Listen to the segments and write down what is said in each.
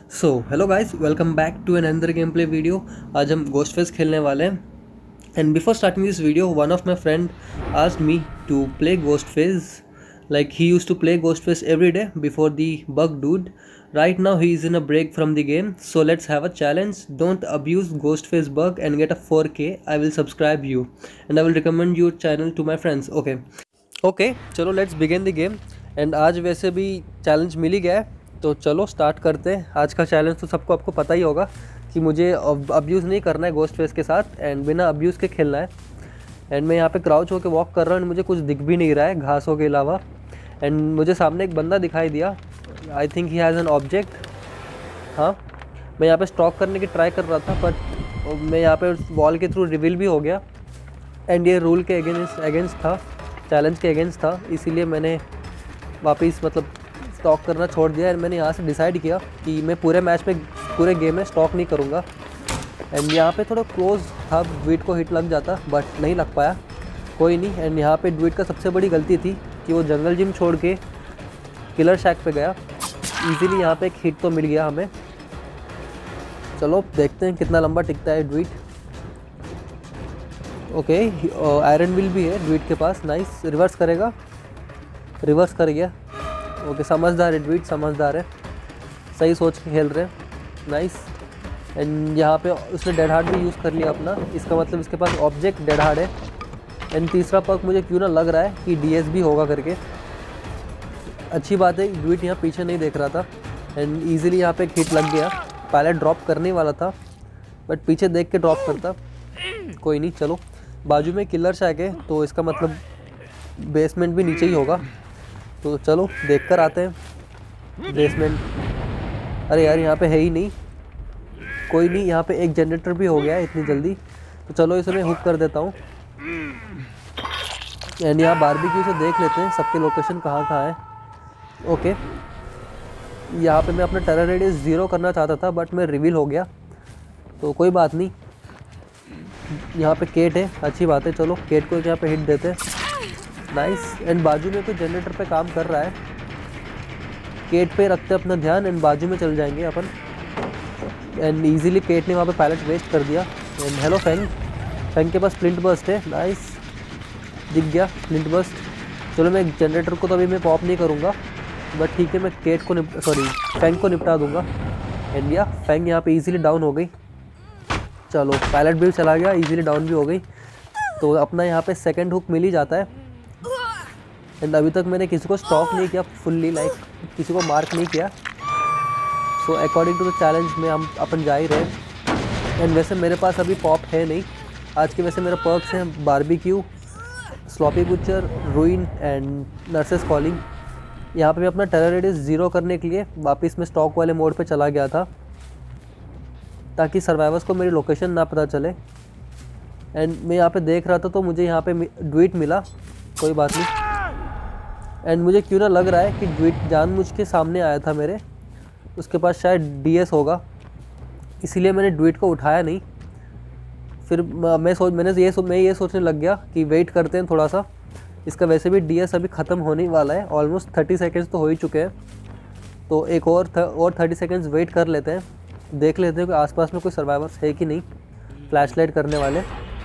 So hello guys, welcome back to an another game play video. आज हम ghost face खेलने वाले हैं। And before starting this video, one of my friend asked me to play ghost face, like he used to play Ghostface every day before the bug dude. Right now he is in a break from the game, so let's have a challenge. Don't abuse Ghostface bug and get a 4K. I will subscribe you and I will recommend your channel to my friends. Okay, चलो let's begin the game. And आज वैसे भी challenge मिल ही गया है, तो चलो start करते हैं। आज का चैलेंज तो सबको आपको पता ही होगा कि मुझे अब्यूज़ नहीं करना है गोस्ट फेस के साथ, एंड बिना अब्यूज़ के खेलना है। एंड मैं यहाँ पे क्राउच होकर वॉक कर रहा हूँ एंड मुझे कुछ दिख भी नहीं रहा है घासों के अलावा। एंड मुझे सामने एक बंदा दिखाई दिया, I think he has an object. हाँ, मैं यहाँ पे स्टॉक करने की ट्राई कर रहा था, बट मैं यहाँ पे वॉल के थ्रू रिवील भी हो गया। एंड ये रूल के अगेंस्ट था, चैलेंज के अगेंस्ट था, इसीलिए मैंने वापस स्टॉक करना छोड़ दिया। एंड मैंने यहाँ से डिसाइड किया कि मैं पूरे मैच में, पूरे गेम में स्टॉक नहीं करूँगा। एंड यहाँ पे थोड़ा क्लोज था, ड्वीट को हिट लग जाता बट नहीं लग पाया, कोई नहीं। एंड यहाँ पे ड्वीट का सबसे बड़ी गलती थी कि वो जंगल जिम छोड़ के किलर शैक पे गया। इजीली यहाँ पे एक हिट तो मिल गया हमें। चलो देखते हैं कितना लंबा टिकता है ड्वीट। ओके, आयरन विल भी है ड्वीट के पास। नाइस, रिवर्स करेगा, रिवर्स कर गया। ओके, समझदार है ड्वीट, समझदार है, सही सोच के खेल रहे हैं। नाइस। एंड यहाँ पे उसने डेड हार्ड भी यूज़ कर लिया अपना, इसका मतलब इसके पास ऑब्जेक्ट डेड हार्ड है। एंड तीसरा पर्क मुझे क्यों ना लग रहा है कि डीएस भी होगा करके। अच्छी बात है, ड्वीट यहाँ पीछे नहीं देख रहा था एंड ईजिली यहाँ पे एक हिट लग गया। पहले ड्रॉप करने वाला था बट पीछे देख के ड्रॉप करता, कोई नहीं। चलो, बाजू में किलर शैक है तो इसका मतलब बेसमेंट भी नीचे ही होगा, तो चलो देख कर आते हैं बेसमेंट। अरे यार, यहाँ पे है ही नहीं, कोई नहीं। यहाँ पे एक जनरेटर भी हो गया है इतनी जल्दी, तो चलो इसे मैं हुक कर देता हूँ। एंड यहाँ बारबेक्यू से देख लेते हैं सबके लोकेशन कहाँ कहाँ है। ओके, यहाँ पे मैं अपना टेरर रेडियस 0 करना चाहता था बट मैं रिवील हो गया, तो कोई बात नहीं। यहाँ पे केट है, अच्छी बात है। चलो केट को यहाँ पे हिट देते हैं। नाइस। एंड बाजू में कोई जनरेटर पे काम कर रहा है, केट पे रखते अपना ध्यान एंड बाजू में चल जाएंगे अपन। एंड ईजिली केट ने वहाँ पे पैलेट वेस्ट कर दिया। एंड हेलो फैंग, फैंग के पास स्प्लिंट बर्स्ट है। नाइस, दिख गया स्प्लिंट बर्स्ट। चलो, मैं जनरेटर को तो अभी मैं पॉप नहीं करूँगा, बट ठीक है, मैं केट को फैंग को निपटा दूँगा। एंड या फैंग यहाँ पे ईजिली डाउन हो गई। चलो, पैलेट भी चला गया, ईजिली डाउन भी हो गई, तो अपना यहाँ पे सेकंड हुक मिल ही जाता है। एंड अभी तक मैंने किसी को स्टॉक नहीं किया फुल्ली, लाइक किसी को मार्क नहीं किया। So according to the challenge में हम अपन जा ही रहे। एंड वैसे मेरे पास अभी पॉप है नहीं आज के। वैसे मेरा पर्क्स हैं barbecue, sloppy butcher, ruin and nurse's calling. यहाँ पे मैं अपना टेरर रेडियस 0 करने के लिए वापस मैं स्टॉक वाले मोड पे चला गया था, ताकि सर्वाइवर्स को मेरी लोकेशन ना पता चले। एंड मैं यहाँ पे देख रहा था तो मुझे यहाँ पे ड्वीट मिला, कोई बात नहीं। एंड मुझे क्यों ना लग रहा है कि ड्वीट जानबूझ के सामने आया था मेरे, उसके पास शायद डीएस होगा, इसीलिए मैंने ड्वीट को उठाया नहीं। फिर मैं ये सोचने लग गया कि वेट करते हैं थोड़ा सा, इसका वैसे भी डीएस अभी ख़त्म होने वाला है, ऑलमोस्ट 30 सेकेंड्स तो हो ही चुके हैं, तो एक और 30 सेकेंड्स वेट कर लेते हैं, देख लेते हैं कि आसपास में कोई सर्वाइवर्स है कि नहीं फ्लैशलाइट करने वाले।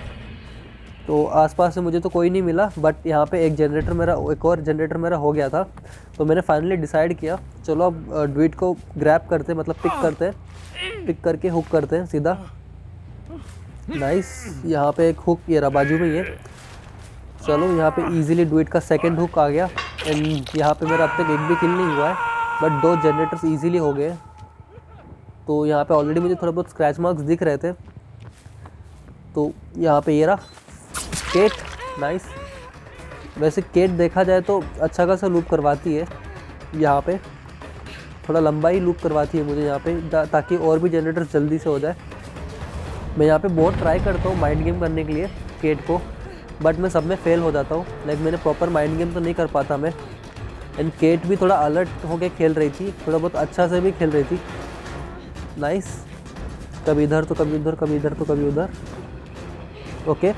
तो आसपास से मुझे तो कोई नहीं मिला, बट यहाँ पे एक और जनरेटर मेरा हो गया था, तो मैंने फाइनली डिसाइड किया चलो अब ड्वीट को ग्रैब करते हैं, मतलब पिक करके हुक करते हैं सीधा। नाइस, यहाँ पे एक हुक ये रहा बाजू में ये। चलो, यहाँ पे इजीली ड्वीट का सेकंड हुक आ गया। एंड यहाँ पे मेरा अब तक एक भी किल नहीं हुआ है, बट 2 जनरेटर्स इजीली हो गए। तो यहाँ पे ऑलरेडी मुझे थोड़ा बहुत स्क्रैच मार्क्स दिख रहे थे, तो यहाँ पे ये रहा केट। नाइस। वैसे केट देखा जाए तो अच्छा खासा लूप करवाती है, यहाँ पे थोड़ा लंबा ही लूप करवाती है मुझे यहाँ पे, ताकि और भी जनरेटर जल्दी से हो जाए। मैं यहाँ पे बहुत ट्राई करता हूँ माइंड गेम करने के लिए केट को, बट मैं सब में फेल हो जाता हूँ। लाइक मैंने प्रॉपर माइंड गेम तो नहीं कर पाता मैं। एंड केट भी थोड़ा अलर्ट होके खेल रही थी, थोड़ा बहुत अच्छा से भी खेल रही थी। नाइस, कभी इधर तो कभी उधर, कभी इधर तो कभी उधर। ओके,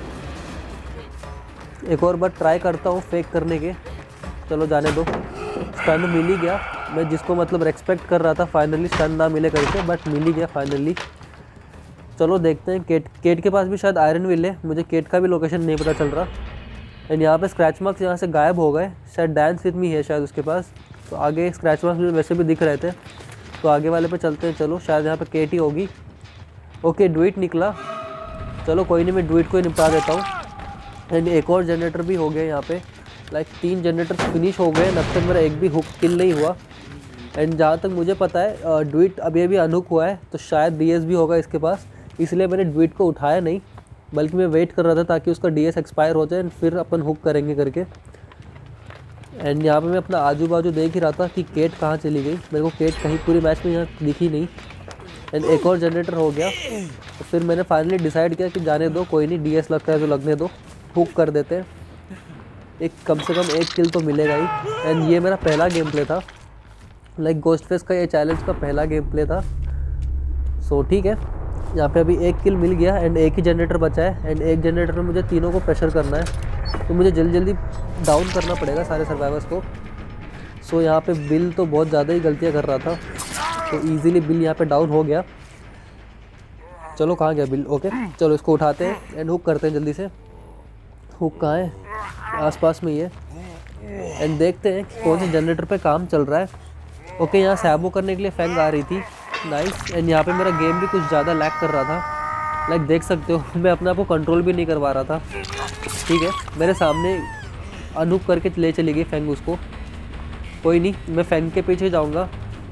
एक और बार ट्राई करता हूँ फेक करने के। चलो जाने दो, स्टन मिल ही गया। मैं जिसको मतलब एक्सपेक्ट कर रहा था फाइनली स्टन ना मिले करके, बट मिल ही गया फाइनली। चलो देखते हैं। केट के पास भी शायद आयरन विल है, मुझे केट का भी लोकेशन नहीं पता चल रहा। एंड यहाँ पे स्क्रैच मार्क्स यहाँ से गायब हो गए, शायद डांस विद मी है शायद उसके पास। तो आगे स्क्रैच मार्क्स मुझे वैसे भी दिख रहे थे, तो आगे वाले पे चलते हैं। चलो शायद यहाँ पे केट ही होगी। ओके डुइट निकला, चलो कोई नहीं, मैं डुइट को ही निपटा देता हूँ। एंड एक और जनरेटर भी हो गया यहाँ पे, लाइक 3 जनरेटर फिनिश हो गए। अब तक मेरा एक भी हुक किल नहीं हुआ। एंड जहाँ तक मुझे पता है डुइट अभी अनहुक हुआ है, तो शायद डीएस भी होगा इसके पास, इसलिए मैंने डुइट को उठाया नहीं, बल्कि मैं वेट कर रहा था ताकि उसका डीएस एक्सपायर हो जाए एंड फिर अपन हुक करेंगे करके। एंड यहाँ पे मैं अपना आजू बाजू देख ही रहा था कि केट कहाँ चली गई। मेरे को केट कहीं पूरी मैच में यहाँ दिखी नहीं। एंड एक और जनरेटर हो गया, तो फिर मैंने फाइनली डिसाइड किया कि जाने दो, कोई नहीं, डीएस लगता है तो लगने दो, हुक कर देते हैं। एक कम से कम एक किल तो मिलेगा ही। एंड ये मेरा पहला गेम प्ले था, लाइक गोस्ट फेस का ये चैलेंज का पहला गेम प्ले था। सो ठीक है, यहाँ पे अभी एक किल मिल गया एंड एक ही जनरेटर बचा है। एंड एक जनरेटर में मुझे तीनों को प्रेशर करना है, तो मुझे जल्दी जल्दी डाउन करना पड़ेगा सारे सर्वाइवर्स को। सो यहाँ पे बिल तो बहुत ज़्यादा ही गलतियाँ कर रहा था, तो इजीली बिल यहाँ पे डाउन हो गया। चलो कहाँ गया बिल? ओके चलो इसको उठाते हैं एंड हुक करते हैं जल्दी से। हुक कहाँ है? आसपास में ही है। एंड देखते हैं कौन से जनरेटर पे काम चल रहा है। ओके यहाँ सैबो करने के लिए फैंग आ रही थी, नाइस। एंड यहाँ पे मेरा गेम भी कुछ ज़्यादा लैग कर रहा था, लाइक देख सकते हो मैं अपने आप को कंट्रोल भी नहीं करवा रहा था। ठीक है, मेरे सामने अनहुक करके ले चली गई फैंग उसको। कोई नहीं, मैं फैंग के पीछे जाऊँगा,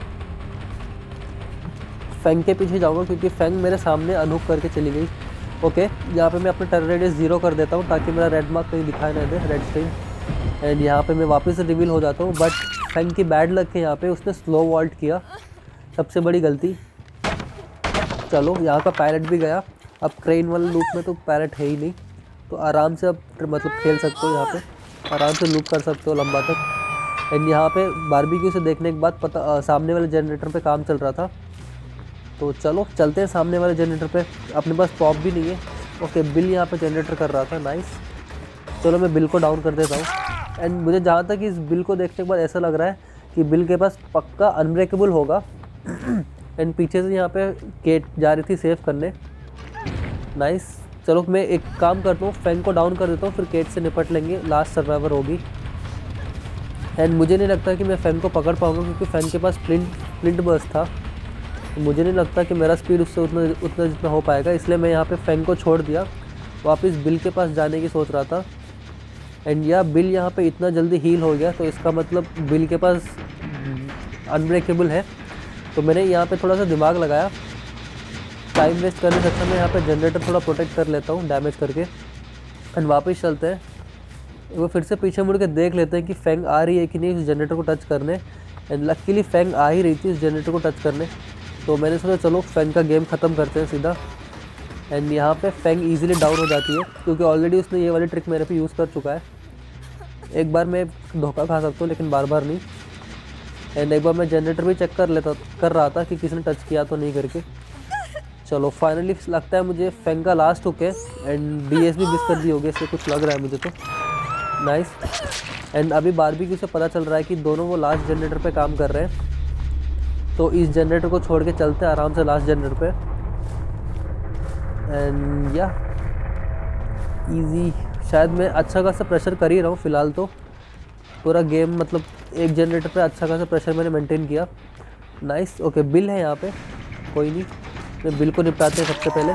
फैंग के पीछे जाऊँगा क्योंकि फैंग मेरे सामने अनहुक करके चली गई। ओके यहाँ पे मैं अपना टेरर रेडियस 0 कर देता हूँ ताकि मेरा रेड मार्क कहीं दिखाई ना दे, रेड स्ट्रिंग। एंड यहाँ पे मैं वापस से रिवील हो जाता हूँ, बट फैंग की बैड लक है यहाँ पे, उसने स्लो वॉल्ट किया, सबसे बड़ी गलती। चलो यहाँ का पैरेट भी गया। अब क्रेन वाले लूप में तो पैरेट है ही नहीं, तो आराम से अब मतलब खेल सकते हो, यहाँ पे आराम से लूप कर सकते हो लंबा तक। एंड यहाँ पे बारबेक्यू से देखने के बाद पता सामने वाले जनरेटर पे काम चल रहा था, तो चलो चलते हैं सामने वाले जनरेटर पे। अपने पास पॉप भी नहीं है। ओके बिल यहाँ पे जनरेटर कर रहा था, नाइस। चलो मैं बिल को डाउन कर देता हूँ। एंड मुझे जहाँ तक इस बिल को देखने के बाद ऐसा लग रहा है कि बिल के पास पक्का अनब्रेकेबल होगा। एंड पीछे से यहाँ पे केट जा रही थी सेव करने, नाइस। चलो मैं एक काम करता हूँ, फैंग को डाउन कर देता हूँ, फिर केट से निपट लेंगे, लास्ट सर्वाइवर होगी। एंड मुझे नहीं लगता कि मैं फैंग को पकड़ पाऊँगा क्योंकि फैंग के पास फ्लिंट बर्स्ट था, तो मुझे नहीं लगता कि मेरा स्पीड उससे उतना जितना हो पाएगा, इसलिए मैं यहाँ पे फैंग को छोड़ दिया, वापस बिल के पास जाने की सोच रहा था। एंड या बिल यहाँ पे इतना जल्दी हील हो गया, तो इसका मतलब बिल के पास अनब्रेकेबल है। तो मैंने यहाँ पे थोड़ा सा दिमाग लगाया, टाइम वेस्ट करने से अच्छा मैं यहाँ पे जनरेटर थोड़ा प्रोटेक्ट कर लेता हूँ डैमेज करके। एंड वापस चलते हैं, वो फिर से पीछे मुड़ के देख लेते हैं कि फैंग आ रही है कि नहीं उस जनरेटर को टच करने। एंड लकीली फैंग आ ही रही थी उस जनरेटर को टच करने, तो मैंने सोचा चलो फैंग का गेम ख़त्म करते हैं सीधा। एंड यहाँ पे फैंग इजीली डाउन हो जाती है क्योंकि ऑलरेडी उसने ये वाली ट्रिक मेरे पे यूज़ कर चुका है। एक बार मैं धोखा खा सकता हूँ लेकिन बार बार नहीं। एंड एक बार मैं जनरेटर भी चेक कर रहा था कि किसी ने टच किया तो नहीं करके। चलो फाइनली लगता है मुझे फैंग का लास्ट हुक है। एंड डीएस भी मिस कर दी होगी, इससे कुछ लग रहा है मुझे तो, नाइस। एंड अभी बारबेक्यू से पता चल रहा है कि दोनों वो लास्ट जनरेटर पे काम कर रहे हैं, तो इस जनरेटर को छोड़ के चलते हैं आराम से लास्ट जनरेटर पे। एंड या इजी, शायद मैं अच्छा खासा प्रेशर कर ही रहा हूँ फ़िलहाल तो, पूरा गेम मतलब एक जनरेटर पे अच्छा खासा प्रेशर मैंने मेंटेन किया, नाइस। ओके बिल है यहाँ पे, कोई नहीं, मैं बिल को निपटाते हैं सबसे पहले।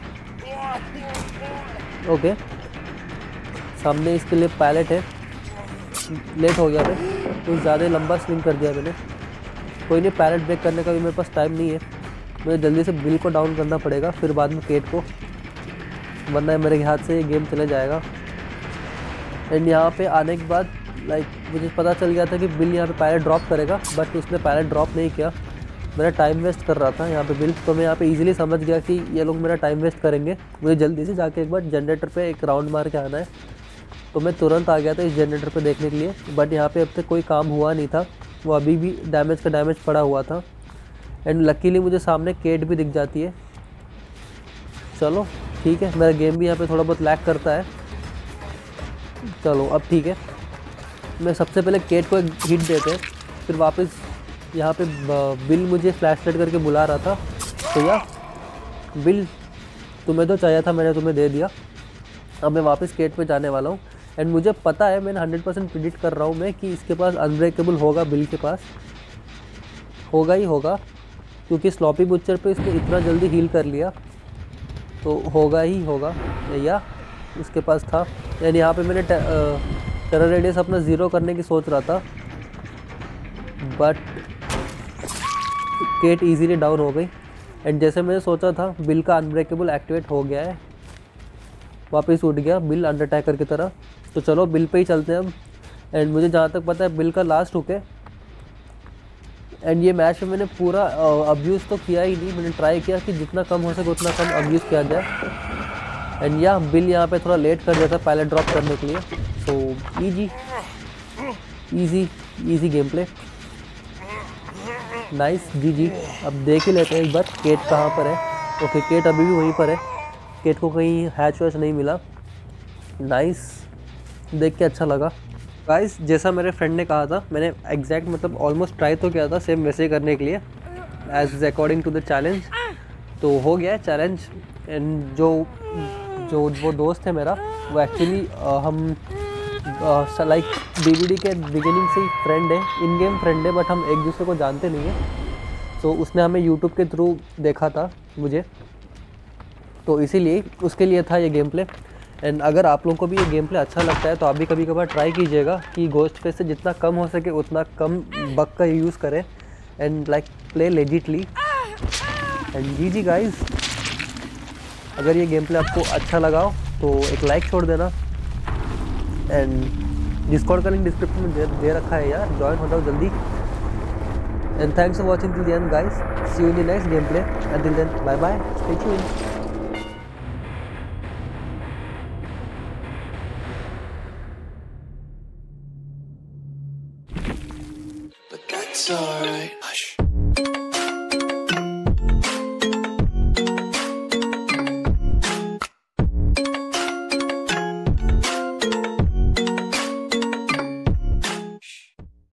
ओके सामने इसके लिए पैलेट है, लेट हो गया मैं, कुछ ज़्यादा लंबा स्विंग कर दिया मैंने। कोई नहीं, पैलेट ब्रेक करने का भी मेरे पास टाइम नहीं है, मुझे जल्दी से बिल को डाउन करना पड़ेगा, फिर बाद में केट को, वरना मेरे हाथ से ये गेम चले जाएगा। एंड यहाँ पे आने के बाद लाइक मुझे पता चल गया था कि बिल यहाँ पे पैलेट ड्रॉप करेगा, बट उसने पैलेट ड्रॉप नहीं किया। मेरा टाइम वेस्ट कर रहा था यहाँ पे बिल, तो मैं यहाँ पे इजीली समझ गया कि ये लोग मेरा टाइम वेस्ट करेंगे, मुझे जल्दी से जाके एक बार जनरेटर पे एक राउंड मार के आना है। तो मैं तुरंत आ गया था इस जनरेटर पे देखने के लिए, बट यहाँ पे अब तक कोई काम हुआ नहीं था, वो अभी भी डैमेज का डैमेज पड़ा हुआ था। एंड लकीली मुझे सामने केट भी दिख जाती है। चलो ठीक है, मेरा गेम भी यहाँ पे थोड़ा बहुत लैग करता है। चलो अब ठीक है, मैं सबसे पहले केट को एक हिट देते हैं, फिर वापस यहाँ पे बिल मुझे फ्लैश लाइट करके बुला रहा था। तो या बिल, तुम्हें तो चाहिए था, मैंने तुम्हें दे दिया। अब मैं वापस केट पे जाने वाला हूँ। एंड मुझे पता है, मैंने 100% प्रिडिक्ट कर रहा हूँ मैं कि इसके पास अनब्रेकेबल होगा, बिल के पास होगा ही होगा, क्योंकि स्लॉपी बुचर पे इसने इतना जल्दी हील कर लिया, तो होगा ही होगा। या उसके पास था। एंड यहाँ पे मैंने टेरर रेडियस अपना 0 करने की सोच रहा था, बट केट इजीली डाउन हो गई। एंड जैसे मैंने सोचा था, बिल का अनब्रेकेबल एक्टिवेट हो गया है, वापस उठ गया बिल अंडरटेकर की तरह। तो चलो बिल पे ही चलते हैं हम। एंड मुझे जहाँ तक पता है बिल का लास्ट हुक है। एंड ये मैच में मैंने पूरा अब्यूज़ तो किया ही नहीं, मैंने ट्राई किया कि जितना कम हो सके उतना कम अब्यूज़ किया जाए। एंड या बिल यहाँ पे थोड़ा लेट कर दिया था पैलेट ड्रॉप करने के लिए। So easy game play, nice, जी। अब देख ही लेते हैं एक बार केट कहाँ पर है। ओके, केट अभी भी वहीं पर है, केट को कहीं हैच वैच नहीं मिला। नाइस, देख के अच्छा लगा। गाइस, जैसा मेरे फ्रेंड ने कहा था, मैंने एग्जैक्ट मतलब ऑलमोस्ट ट्राई तो किया था सेम वैसे ही करने के लिए, as according to the challenge. तो हो गया है चैलेंज। एंड जो वो दोस्त है मेरा, वो एक्चुअली हम लाइक डीवीडी के बिगिनिंग से ही फ्रेंड है, इन गेम फ्रेंड है, बट हम एक दूसरे को जानते नहीं हैं। तो उसने हमें यूट्यूब के थ्रू देखा था मुझे, तो इसीलिए उसके लिए था ये गेम प्ले। एंड अगर आप लोगों को भी ये गेम प्ले अच्छा लगता है तो आप भी कभी कभार ट्राई कीजिएगा कि घोस्ट फेस से जितना कम हो सके उतना कम बग का यूज़ करें, and like play legitly. And जी गाइस, अगर ये गेम प्ले आपको अच्छा लगा हो तो एक लाइक छोड़ देना। एंड डिस्कॉर्ड का लिंक डिस्क्रिप्शन में दे रखा है यार, ज्वाइन हो जाओ जल्दी। And thanks for watching till the end guys, see you in the next game play. Until then, bye bye, stay tuned. But that's alright. Hush.